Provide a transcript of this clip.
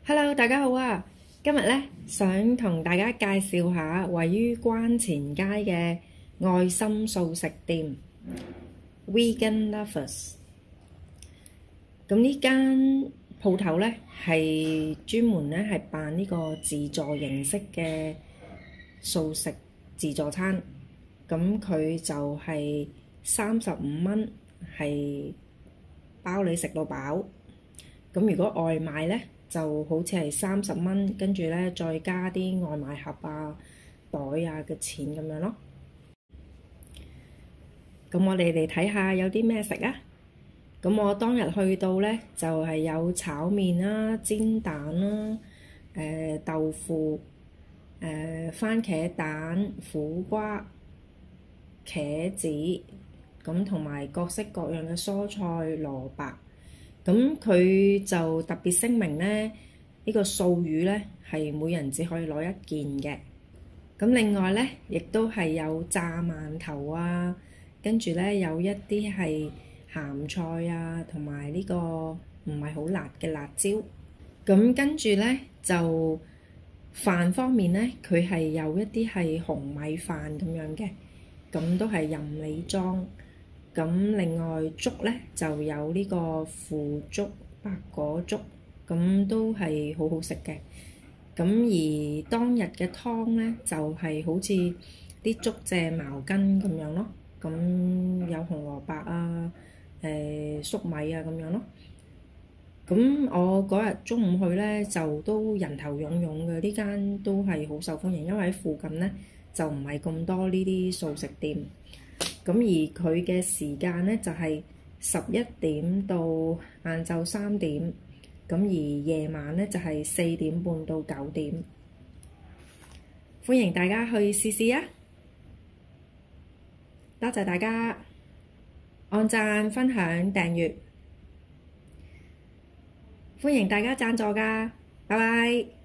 Hello，大家好啊！今日咧想同大家介紹下位於關前街嘅愛心素食店 Vegan Lovers。咁呢間鋪頭咧係專門咧係辦呢個自助形式嘅素食自助餐。咁佢就係35蚊，係包你食到飽。咁如果外賣咧，就好似係30蚊，跟住咧再加啲外賣盒啊、袋啊嘅錢咁樣咯。咁我哋嚟睇下有啲咩食啊！咁我當日去到咧就係有炒麵啦、煎蛋啦、豆腐、番茄蛋、苦瓜、茄子，咁同埋各式各樣嘅蔬菜、蘿蔔。咁佢就特別聲明咧，呢個素魚咧係每人只可以攞一件嘅。咁另外咧，亦都係有炸饅頭啊，跟住咧有一啲係鹹菜啊，同埋呢個唔係好辣嘅辣椒。咁跟住咧就飯方面咧，佢係有一啲係紅米飯咁樣嘅，咁都係任你裝。咁另外粥咧就有呢個腐竹、白果粥，咁都係好好食嘅。咁而當日嘅湯咧就係好似啲竹蔗茅根咁樣咯，咁有紅蘿蔔啊、粟米啊咁樣咯。咁我嗰日中午去咧就都人頭湧湧嘅，呢間都係好受歡迎，因為喺附近咧就唔係咁多呢啲素食店。咁而佢嘅時間咧就係11點到晏晝3點，咁而夜晚咧就係4點半到9點。歡迎大家去試試啊！多謝大家按讚、分享、訂閱，歡迎大家贊助㗎，拜拜。